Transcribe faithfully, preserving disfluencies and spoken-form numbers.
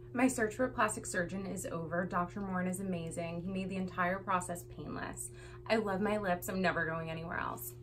My search for a plastic surgeon is over. Doctor Morin is amazing. He made the entire process painless. I love my lips. I'm never going anywhere else.